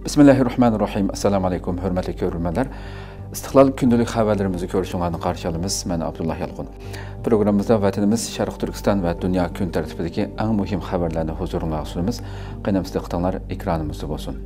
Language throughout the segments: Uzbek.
Bismillahirrahmanirrahim. Assalamu alaykum, hörmətli görürmənlər. İstiqlal gündəlik xəbərlərimizi görüşünüzü qarşı alırıq. Mən Abdullah Yalqın. Proqramımızda vətənimiz Şərq Türkistan və dünya gün tərtibidəki ən mühim xəbərlərini huzurunuza sunumuz. Qənəmizdə qıtanlar ekranımızda olsun.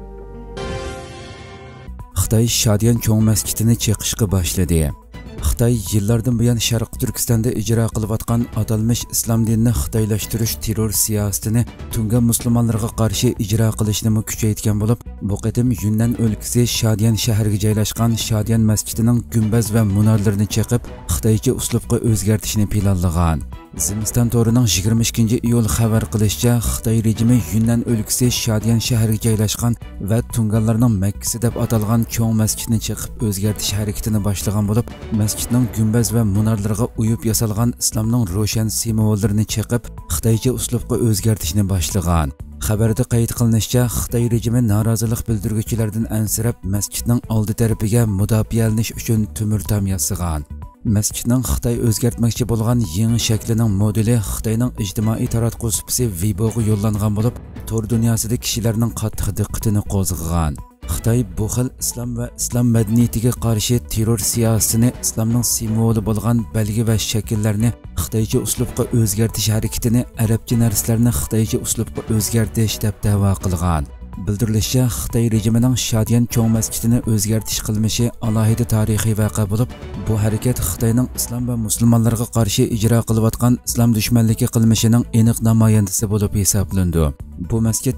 Xitay Şadiyan cho'ng masjidini cheqishga boshladi. Xitay yillardan buyon Sharq Turkistonda ijro qilayotgan atalmish islom dinini xitoylashtirish terror siyosatini tunga musulmonlarga qarshi ijro qilishni kuchaytirgan bo'lib, bu qatim Yunnan o'lkasi Shadiyan shahriga joylashgan Shadiyan masjidining gumbaz va munorlarini cheqib, xitoycha uslubga o'zgartishni planlagan. Zimiston to'rining 22-iyul xabar qilishicha, Xitoy rejimi Yunnan o'lkasi Shadiyan shahriga joylashgan va tunganlarning Makkasi deb atalgan cho'ng masjidni cheqib o'zgartish harakatini boshlagan bo'lib, masjidning gumbaz va munorlariga uyib yasalgan islomning ro'shan simvollarini cheqib, xitoycha uslubga o'zgartishni boshlagan. Xabarda qayd qilinishicha, Xitoy rejimi norozilik bildiruvchilardan ansirab, masjidning oldi tarafiga mudofialanish uchun temir tom yasagan. Masjidning Xitoy o'zgartmoqchi bo'lgan yangi shaklining modeli Xitoyning ijtimoiy taratquv supasi Weibo'ga yo'llangan bo'lib, tor dunyosida kishilarning qattiq diqqatini qo'zg'agan. Xitoy bu xil islom va islom madaniyatiga qarshi terror siyosatini islomning simvoli bo'lgan belgi va shakllarni xitoycha uslubga o'zgartish harakatini arabcha narsalarni xitoycha uslubga o'zgartish deb da'vo qilgan. Bildirilishicha, Xitoy rejimining Shadiyan cho'ng masjidini o'zgartish qilmishi alohida tarixiy voqea bo'lib, bu harakat Xitoyning islom va musulmonlarga qarshi ijro qilayotgan islom dushmanligi qilmishining aniq namoyandasi bo'lib hisoblandi. Bu masjid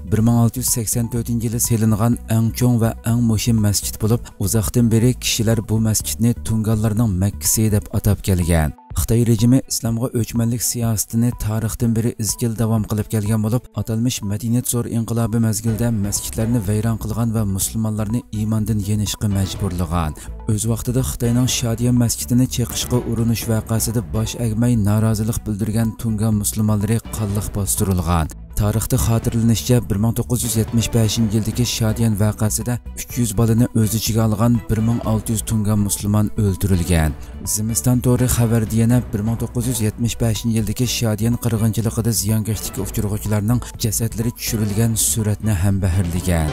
1684-yili selingan eng cho'ng va eng muhim masjid bo'lib, uzoqdan beri kishilar bu masjidni tunganlarning Makkasi deb atab kelgan. Xitoy rejimi islomga o'chmanlik siyosatini tarixdan beri izchil davom qilib kelgan bo'lib, atalmish madaniyat zo'r inqilobi mezgilida masjidlarni vayron qilgan va musulmonlarni iymondan yenishga majburlagan. O'z vaqtida Xitoyning Shadiyan masjidini cheqishga urinish voqeasida bosh egmay norozilik bildirgan tungan musulmonlari qonliq bostirilgan. Tarixda xotirlanishicha, 1975-yildagi Shadiyan voqeasida 300 bolani o'z ichiga olgan 1600 tungan musulmon o'ldirilgan. Zimiston to'ri xabarda yana 1975-yildagi Shadiyan qirg'inchiligida ziyonkashlikka uchraguvchilarning jasadlari tushirilgan suratni ham bahrlagan.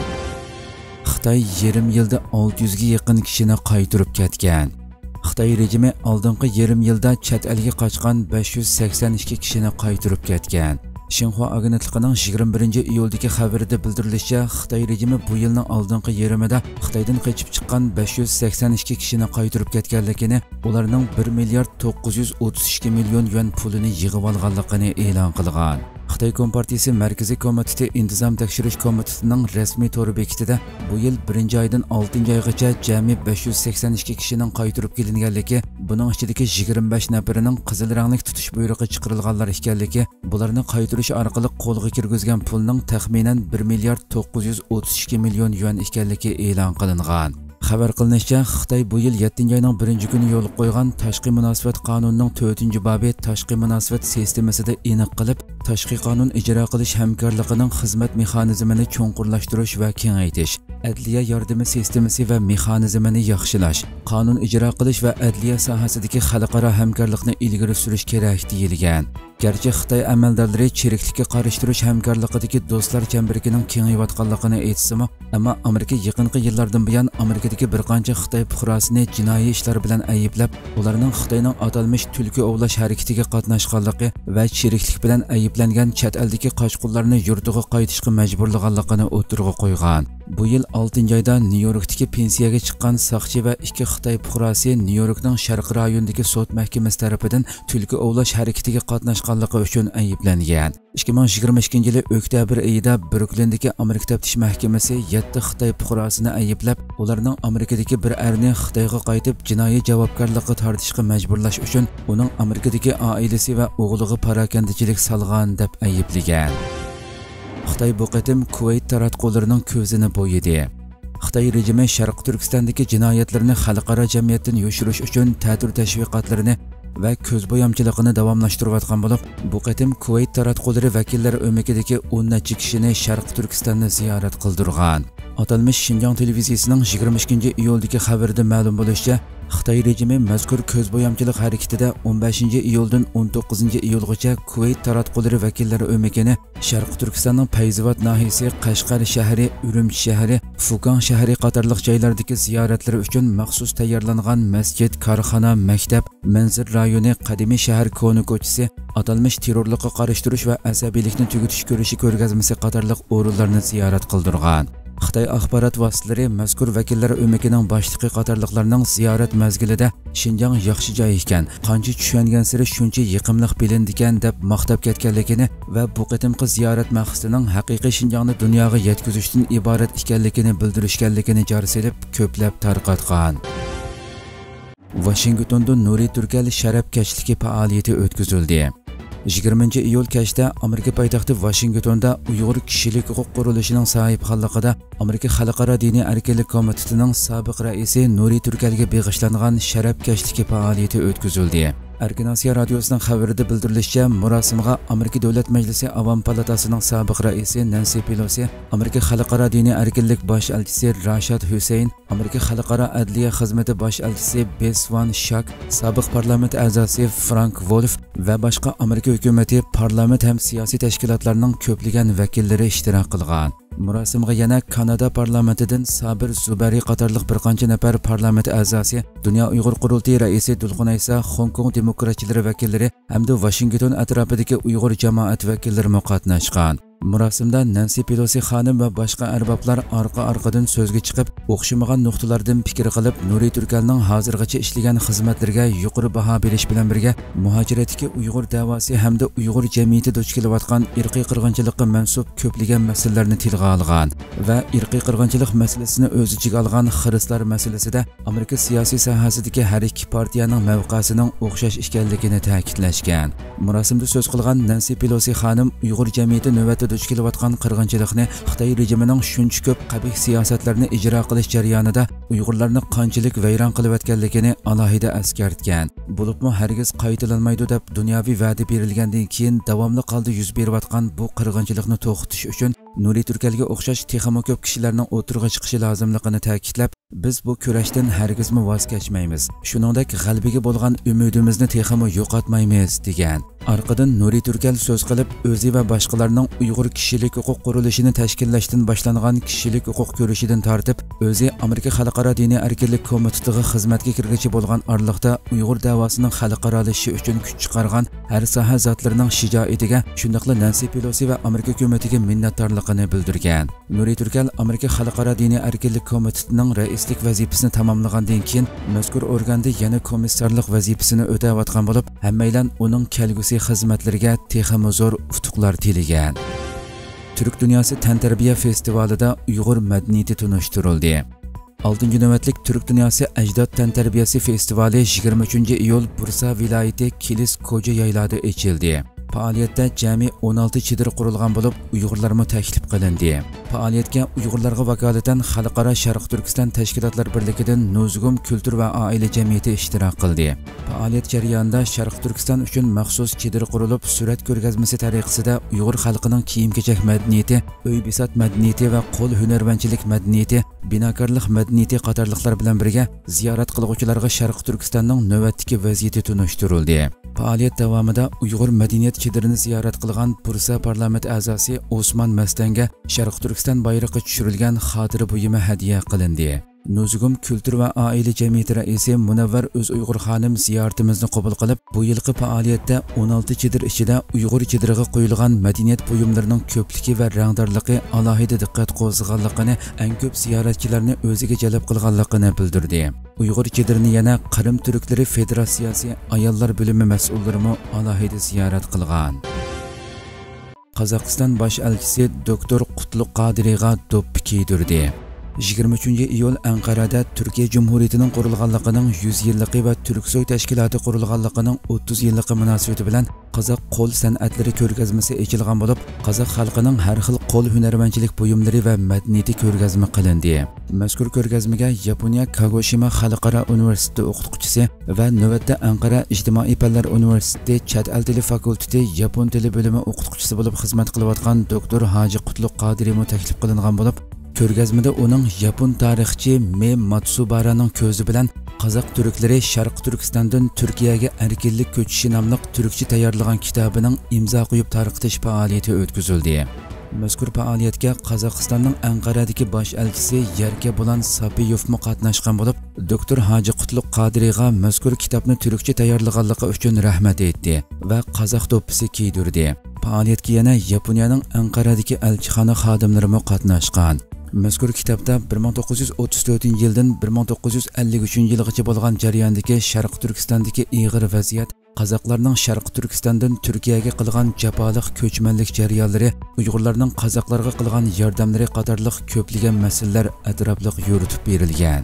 Xitoy yarim yilda 600 ga yaqin kishini qaytirib ketgan. Xitoy rejimi oldingi yarim yilda chet elga qochgan 582 kishini qaytirib ketgan. Xinhua agentligining 21-iyuldagi xabarida bildirilishicha, Xitoy rejimi bu yilning oldingi yarimida Xitoydan qochib chiqqan 582 kishini qaytirib ketganligini, ularning 1 milliard 932 million yuan pulini yig'ib olganligini e'lon qilgan. Xitoy Kompartiyasi Markaziy komiteti Intizom tekshirish komitetining rasmiy to'ri bekitida bu yil 1-oydan 6-oygacha jami 582 kishining qaytirib kelinganligi, buning ichidagi 25 nafarining qizil ranglik tutish buyrug'i chiqarilganlar ekanligi, bularni qaytirish orqali qo'lga kirgizgan pulning taxminan 1 milliard 932 million yuan ekanligi e'lon qilingan. Xabar qilinishicha, Xitoy bu yil 7-oyning 1-kuni yo'l qo'ygan tashqi munosabat qonunining 4-bobi tashqi munosabat sistemasida aniq qilib, tashqi qonun ijro qilish hamkorligining xizmat mexanizmini cho'nqurlashtirish va kengaytirish, adliya yordami sistemasi va mexanizmini yaxshilash, qonun ijro qilish va adliya sohasidagi xalqaro hamkorlikni ilgari surish kerak deyilgan. Gerçi Xitoy amaldorlari cheriklikka qarshi hamkorligidagi do'stlar chemberining kengayotganligini aytsimi, ammo Amerika yaqinqi yillardan buyon Amerikadagi bir qancha Xitoy fuqarosini jinoiy ishlar bilan ayblab, ularning Xitoyning atalmish tulki ovlash harakatiga qatnashganligi va cheriklik bilan ayblangan chet eldagi qochqinlarni yurtiga qaytishga majburlaganligini o'tirg'a qo'ygan. Bu yil 6-oyda Nyu-Yorkdagi pensiyaga chiqqan soqchi va 2 Xitoy fuqarosi Nyu-Yorkning sharq rayonidagi sud mahkamasi tomonidan tulki ovlash harakatiga qatnashganligi uchun ayblangan. 2022-yili oktyabr oyida Bruklindagi Amerika taftish mahkamasi 7 Xitoy fuqarosini ayblab, ularning Amerikadagi bir erni Xitoyga qaytib jinoiy javobgarlikka tortishga majburlash uchun uning Amerikadagi oilasi va o'g'liga parakandachilik solgan deb ayblagan. Xitoy bu qatim Kuvayt taratqullarining ko'zini bo'yidi. Xitoy rejimi Sharq Turkistondagi jinoyatlarni xalqaro jamiyatdan yoshirish uchun ta'tir tashviqotlarini va ko'zbo'yamchiligini davomlashtirayotgan bo'lib, bu qatim Kuvayt taratqullari vakillari o'mikidagi 10 necha kishini Sharq Turkistonni ziyorat qildirgan. Atalmış Şinjan televiziyasining 22-iyuldagi xabarida ma'lum bo'lishicha, Xitoy rejimi mazkur ko'zbo'yamchilik harakatida 15-iyuldan 19-iyulgacha Kuvayt taratqullari vakillari o'magini Sharq Turkistonning Fayzobod nahiyasi, Qashqar shahri, Urumchi shahri, Fukan shahri qatorliq joylardagi ziyoratlari uchun maxsus tayyorlangan masjid, korxona, maktab, manzil rayoni, qadimiy shahar koni ko'chasi, atalmish terrorlikqa qarshi turish va asabiylikni tugutish ko'rishi ko'rgazmasi qatorliq o'rinlarni ziyorat qildirgan. Xitoy axborot vositalari mazkur vakillar o'makining boshliqi qatorliqlarning ziyorat mazgilida Şinjan yaxshi joy ekan, qancha tushungan siri shuncha yiqimliq bilindikan deb maqtab ketganligini va bu qitimqi ziyorat maqsadining haqiqiy Şinjanni dunyoga yetkazishdan iborat ekanligini bildirishganligini jari selib ko'plab tarqatgan. Washingtonda Nuriy Turkal sharaf kechligi faoliyati o'tkazildi. 20-iyul kechda Amerika poytaxti Washingtonda Uyg'ur kishilik huquq qurilishining sohibxonligida Amerika Xalqaro diniy erkinlik komitetining sobiq raisi Nuriy Turkalga bag'ishlangan sharaf kechligi faoliyati o'tkazildi. Erkin Osiyo radiosining xabarida bildirilishicha, murosimga Amerika Davlat Majlisi Avam palatasining sobiq raisi Nancy Pelosi, Amerika Xalqaro diniy erkinlik bosh elchisi Rashad Hussein, Amerika Xalqaro adliya xizmati bosh elchisi Bess Van Schaack, sobiq parlament a'zosi Frank Wolf va boshqa Amerika hukumati, parlament ham siyosiy tashkilotlarning ko'plagan vakillari ishtirok qilgan. Murosimga yana Kanada parlamentidan Sabir Zubari qatorliq bir qancha nafar parlament a'zosi, Dunyo Uyg'ur qurultiyi raisi Dulqin Aysa, Hong Kong demokratchilari vakillari hamda Washington atrofidagi Uyg'ur jamoat vakillari qatnashgan. Murosimda Nancy Pelosi xonim va boshqa arboblar orqa-orqadan so'zga chiqib, o'xshamagan nuqtalardan fikr qilib, Nuriy Turkalning hozirgacha ishlagan xizmatlariga yuqori baho berish bilan birga muhojiratdagi Uyg'ur da'vosi hamda Uyg'ur jamiyati duch kelayotgan irqiy qirg'inchilikqa mansub ko'plagan masalalarni tilga olgan va irqiy qirg'inchilik masalasini o'z ichiga olgan xiristlar masalasida Amerika siyosiy sohasidagi har ikki partiyaning mavqesining o'xshash ekanligini ta'kidlashgan. Murosimda so'z qilgan Nancy Pelosi xonim Uyg'ur jamiyati navbatda duch kelayotgan qirg'inchilikni, Xitoy rejimining shuncha ko'p qabih siyosatlarni ijro qilish jarayonida Uyg'urlarni qanchalik vayron qilayotganligini alohida eskartgan. Bo'libmi hargiz qaytalanmaydi deb dunyoviy va'da berilgandan keyin davomli holda yuz berayotgan bu qirg'inchilikni to'xtatish uchun Nuriy Turkalga o'xshash texmo ko'p kishilarning o'tirg'i chiqishi lozimligini ta'kidlab, biz bu kurashdan hargizmi voz kechmaymiz. Shuningdek, g'alabaga bo'lgan umidimizni texmo yo'qotmaymiz degan. Arqadan Nuriy Turkal so'z qilib, o'zi va boshqalarning Uyg'ur kishilik huquq qurilishini tashkillashdan boshlangan kishilik huquq ko'rishidan tortib, o'zi Amerika Xalqaro diniy erkinlik komitetiga xizmatga kirg'ichi bo'lgan oraliqda Uyg'ur davosining xalqarolashi uchun kuch chiqargan har soha zotlarining shijoatiga, shundaqla Nancy Pelosi va Amerika hukumatiga minnatdorligini bildirgan. Nuriy Turkal Amerika Xalqaro diniy erkinlik komitetining raislik vazifasini tamomlagandan keyin mazkur organda yana komissarlik vazifasini o'tayotgan bo'lib, hammaylar uning kelgusi xizmatlariga texmo zo'r utuqlar tilagan. Türk Dünyası Tantarbiya festivalida Uyg'ur madaniyati tunishtirildi. 6-navbatlik Türk Dünyası Ajdod Tantarbiyasi festivali 23-iyul Bursa viloyati Kilis Ko'ja yaylada ochildi. Faoliyatda jami 16 chidir qurilgan bo'lib, Uyg'urlarga taklif qilindi. Faoliyatga Uyg'urlarga vakolatan Xalqaro Sharq Turkiston tashkilotlar birligidan Nuzgum Kultur va oila jamiyati ishtirok qildi. Faoliyat jarayonida Sharq Turkiston uchun maxsus chidir qurilib, surat ko'rgazmasi tariqasida Uyg'ur xalqining kiyim-kechak madaniyati, uy bisot madaniyati va qo'l hunarvanchilik madaniyati, binokorlik madaniyati qatorliqlar bilan birga ziyorat qiluvchilarga Sharq Turkistonning navbatdagi vaziyati tunishtirildi. Faoliyat davomida Uyg'ur madaniyat chidirini ziyorat qilgan Bursa parlament a'zosi Osmon Mastanga Sharq Turkiston bayrog'i tushirilgan xotira buyumi hadya qilindi. Nuzgum Kultur va oila jamiyati raisi Munavvar O'z Uyg'ur xonim ziyoratimizni qabul qilib, bu yilgi faoliyatda 16 chidir ichida Uyg'ur chidiriga qo'yilgan madaniyat buyumlarining ko'pligi va rangdorligi alohida diqqat qo'zg'aganligini, eng ko'p ziyoratchilarni o'ziga jalb qilganligini bildirdi. Uyg'ur chidirini yana Qrim Turklari Federatsiyasi ayollar bo'limi mas'ullari alohida ziyorat qilgan. Qozog'iston bosh elchisi Dr. Qutlug' Qodiriyga do'ppi kiydirdi. 23-iyul Anqarada Turkiya Cumhuriyetining qurilganligining 100 yilligi va Turksoy tashkiloti qurilganligining 30 yilligi munosabati bilan qozoq qo'l san'atlari ko'rgazmasi ochilgan bo'lib, qozoq xalqining har xil qo'l hunarvanchilik buyumlari va madaniyati ko'rgazma qilindi. Mazkur ko'rgazmaga Yaponiya Kagoshima xalqaro universiteti o'qituvchisi va navbatda Anqara ijtimoiy fanlar universiteti chet el tili fakulteti yapon tili bo'limi o'qituvchisi bo'lib xizmat qilayotgan doktor Hoji Qutlug' Qodiriy taklif qilingan bo'lib, Ko'rgazmada uning Yapon tarixchi Me Matsubaraning ko'zi bilan Qozoq turklari Sharq Turkistondan Turkiyaga erkinlik ko'chishi nomli turkcha tayyorlagan kitobining imzo qo'yib tarqatish faoliyati o'tkazildi. Mazkur faoliyatga Qozog'istonning Anqaradagi bosh elchisi Yarka Bulan Sapiyevmi qatnashgan bo'lib, doktor Hoji Qutlug' Qodiriyga mazkur kitobni turkcha tayyorlaganligi uchun rahmat aytdi va qozoq do'ppisi kiydirdi. Faoliyatga yana Yaponiyaning Anqaradagi elchixona xodimlari ham qatnashgan. Mazkur kitobda 1934-yildan 1953-yilgacha bo'lgan jarayondagi Sharq Turkistondagi ig'ir vaziyat, qozoqlarning Sharq Turkistondan Turkiyaga qilgan jafoliq ko'chmanlik jarayonlari, Uyg'urlarning qozoqlarga qilgan yordamlari qatorliq ko'plagan masalalar atrofliq yuritib berilgan.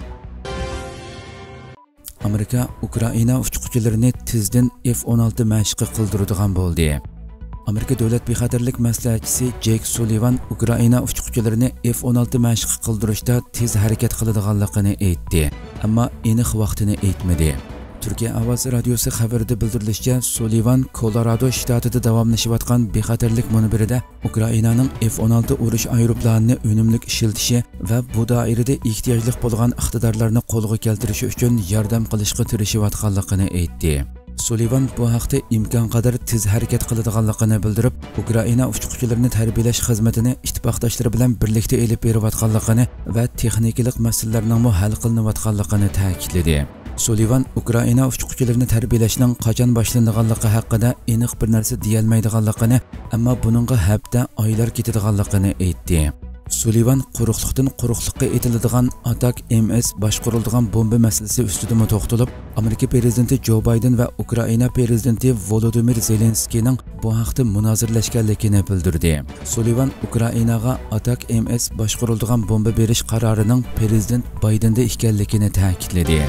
Amerika Ukraina uchqunchilarini tezdan F-16 mashqi qildiradigan bo'ldi. Amerika davlat bexatarlik maslahatchisi Jake Sullivan Ukraina uchqunchilarini F-16 mashq qildirishda tez harakat qiladiganligini aytdi, ammo aniq vaqtini aytmadi. Turkiya Ovoz radiosi xabarida bildirilishicha, Sullivan Colorado shtatida davomlashayotgan bexatarlik munbirida Ukrainaning F-16 urush aeroplanini unumli ishiltishi va bu doirada ehtiyojli bo'lgan iqtidorlarni qo'lga keltirishi uchun yordam qilishga tirishayotganligini aytdi. Sullivan bu haqda imkon qadar tez harakat qiladiganligini bildirib, Ukraina uchqunchilarini tarbiyalash xizmatini ittifoqdoshlari bilan birlikda elib berayotganligini va texnikalik masalalarning hal qilinayotganligini ta'kidladi. Sullivan Ukraina uchqunchilarini tarbiyalashning qachon boshlanganligi haqida aniq bir narsa deyolmaydiganligini, ammo buningga hafta, oylar ketadiganligini aytdi. Sullivan quruqlikdan quruqlikqa etiladigan Atak MS boshqariladigan bomba masalasi ustida to'xtalib, Amerika prezidenti Joe Biden va Ukraina prezidenti Volodymyr Zelenskiyning bu haqda munozirlashganligini bildirdi. Sullivan Ukrainaga Atak MS boshqariladigan bomba berish qarorining prezident Bidenda ekanligini ta'kidladi.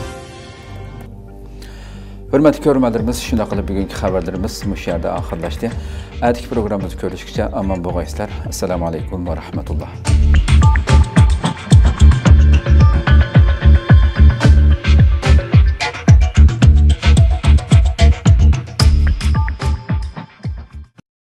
Hurmatli ko'ruvchilarimiz, shunday qilib bugungi xabarlarimiz mush yerda oxirlashdi. Atigi programmamizni ko'rishguncha omon bo'linglar. Assalomu alaykum va rahmatulloh.